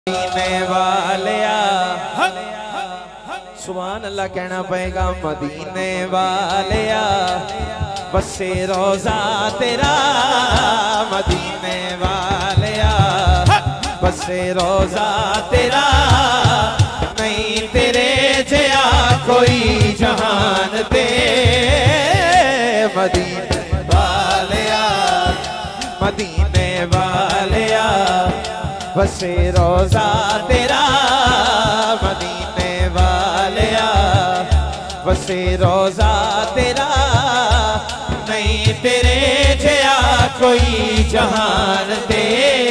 मदीने वालिया सुभान अल्लाह कहना पड़ेगा। मदीने वालिया बसे रोजा तेरा, मदीने वालिया बसे रोजा तेरा, नहीं तेरे जया कोई जहान दे। मदीने वालिया मदीने वालिया बसे रोजा तेरा, मदीने वालिया बसे रोजा तेरा, नहीं तेरे जया कोई जहान दे।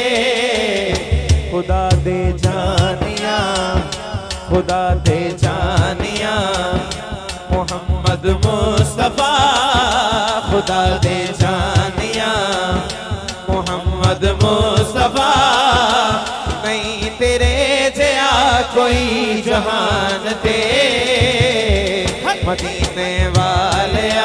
खुदा दे जानिया खुदा दे जानिया मोहम्मद मुस्तफा, खुदा दे जानिया मोहम्मद मुस्तफा, नहीं तेरे जया कोई जहान दे। मदीने वालिया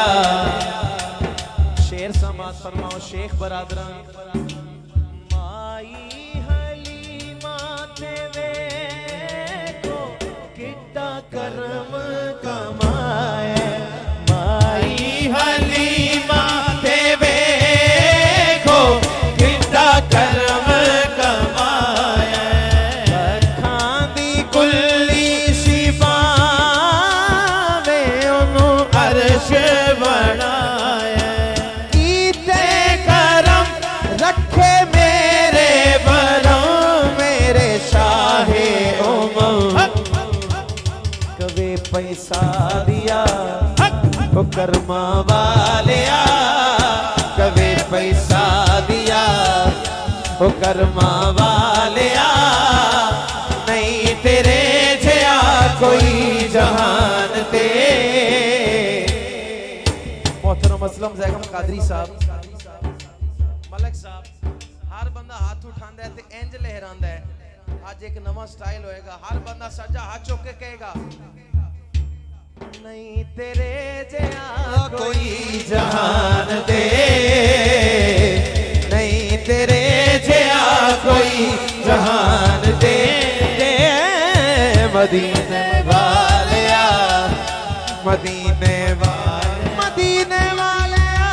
शेर समाज फरमाओ शेख बरादरान। माई हलीमा तेरे को कितना कर्म कमाए, माई हलीमा तेरे को कितना कर्म कमाए, खांदी कुल्ली शिफा में उन्हों अर्श बनाए, कीते करम रखे मेरे बरों मेरे शाहे उमर। कभी पैसा दिया तो कर्मा वालिया, कभी पैसा दिया तो कर्मा वालिया, नहीं तेरे जया कोई जहान दे। मोहतरम असलम ज़ैगम कादरी साहब मलक साहब, हर बंदा हाथ उठांदा है ते इंज लहरांदा है। आज एक नवा स्टाइल होएगा, हर बंदा सज्जा हाथ चुक के कहेगा नहीं तेरे जया कोई जहान दे, नहीं तेरे जया कोई जहान दे। मदीने वालिया मदीने वाले मदीने वालिया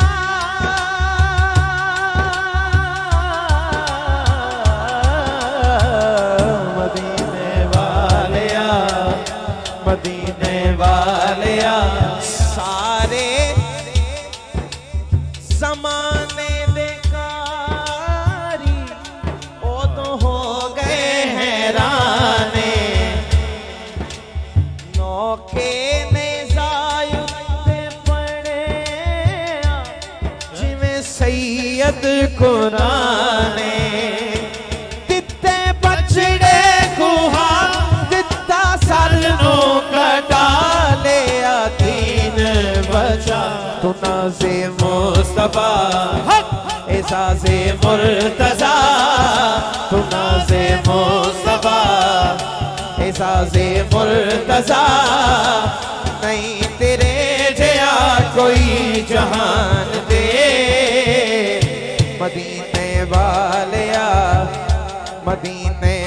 मदीने वालिया मदीने वालिया, सारे ज़माने बेकारी ओ तो हो गए हैराने, नौके ने ज़ायुते पड़े जिवें सैयद कुराने, दिते बचड़े गुहा दिता सर नो कटा लिया दीन बचा। तू नाज़े मुस्तफा एज़ाज़े मुर्तज़ा, तू नाज़े मुस्तफा एज़ाज़े मुर्तज़ा, नहीं तेरे जया कोई जहान दे। मदीने वालिया मदीने